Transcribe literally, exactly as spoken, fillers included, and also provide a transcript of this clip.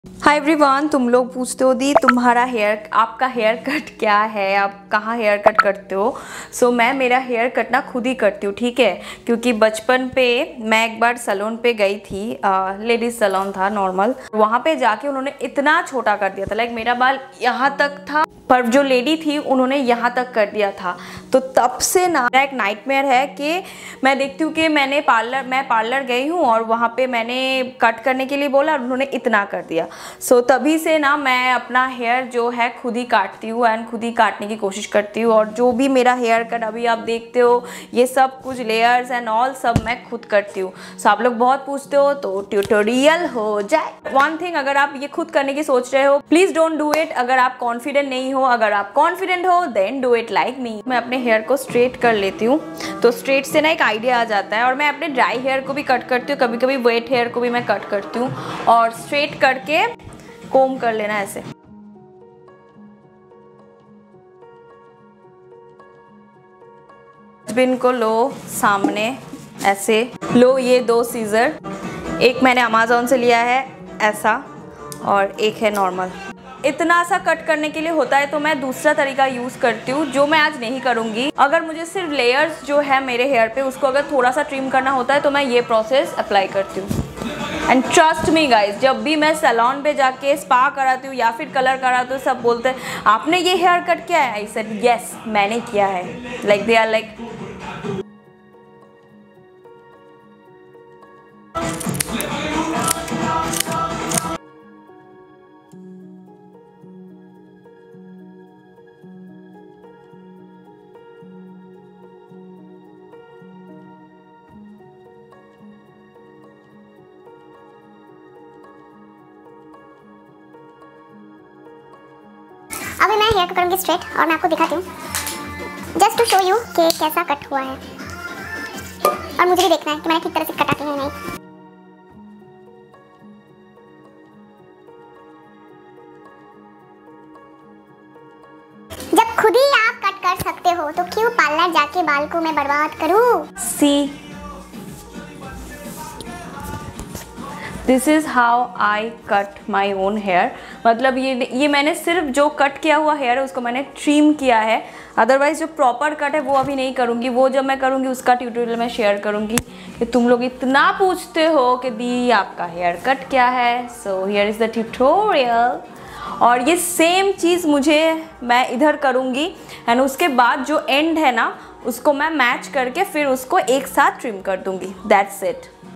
Hi everyone, तुम लोग पूछते हो दी तुम्हारा हेयर आपका हेयर कट क्या है, आप कहाँ हेयर कट करते हो। सो so, मैं मेरा हेयर कट ना खुद ही करती हूँ, ठीक है। क्योंकि बचपन पे मैं एक बार सैलून पे गई थी, लेडीज सैलून था नॉर्मल। वहाँ पे जाके उन्होंने इतना छोटा कर दिया था, लाइक मेरा बाल यहाँ तक था पर जो लेडी थी उन्होंने यहाँ तक कर दिया था। तो तब से ना मेरा एक नाइटमेयर है कि मैं देखती हूँ कि मैंने पार्लर मैं पार्लर गई हूँ और वहाँ पे मैंने कट करने के लिए बोला और उन्होंने इतना कर दिया। सो so, तभी से ना मैं अपना हेयर जो है खुद ही काटती हूँ एंड खुद ही काटने की कोशिश करती हूँ। और जो भी मेरा हेयर कट अभी आप देखते हो ये सब कुछ लेयर्स एंड ऑल सब मैं खुद करती हूँ। सो so, आप लोग बहुत पूछते हो तो ट्यूटोरियल हो जाए। वन थिंग, अगर आप ये खुद करने की सोच रहे हो प्लीज डोंट डू इट अगर आप कॉन्फिडेंट नहीं हो। अगर आप कॉन्फिडेंट हो then do it like me. मैं अपने हेयर को स्ट्रेट कर लेती हूँ, तो स्ट्रेट से ना एक आइडिया आ जाता है। और मैं अपने ड्राई हेयर को भी कट करती हूँ, कभी कभी वेट हेयर को भी मैं कट करती हूँ। और स्ट्रेट करके कोम कर लेना ऐसे। डस्टबिन को लो सामने ऐसे लो, ये दो सीजर, एक मैंने अमेज़न से लिया है ऐसा और एक है नॉर्मल। इतना सा कट करने के लिए होता है तो मैं दूसरा तरीका यूज़ करती हूँ जो मैं आज नहीं करूँगी। अगर मुझे सिर्फ लेयर्स जो है मेरे हेयर पे उसको अगर थोड़ा सा ट्रिम करना होता है तो मैं ये प्रोसेस अप्लाई करती हूँ। एंड ट्रस्ट मी गाइज, जब भी मैं सैलून पे जाके स्पा कराती हूँ या फिर कलर कराती हूँ सब बोलते हैं आपने ये हेयर कट किया है। आई सेड यस मैंने किया है। लाइक दे आर लाइक अभी मैं हेयर को करूँगी स्ट्रेट और मैं आपको दिखाती हूँ जस्ट टू शो यू कि कैसा कट हुआ है। और मुझे भी देखना है कि मैंने ठीक तरह से कटा कि नहीं। जब खुद ही आप कट कर सकते हो तो क्यों पार्लर जाके बाल को मैं बर्बाद करूँ। See this is how I cut my own hair. मतलब ये ये मैंने सिर्फ जो कट किया हुआ हेयर है उसको मैंने ट्रिम किया है। अदरवाइज जो प्रॉपर कट है वो अभी नहीं करूँगी, वो जब मैं करूँगी उसका ट्यूटोरियल मैं शेयर करूँगी। कि तुम लोग इतना पूछते हो कि दी आपका हेयर कट क्या है, so here is the tutorial. और ये सेम चीज़ मुझे मैं इधर करूँगी एंड उसके बाद जो एंड है ना उसको मैं मैच करके फिर उसको एक साथ ट्रिम कर दूँगी। That's it.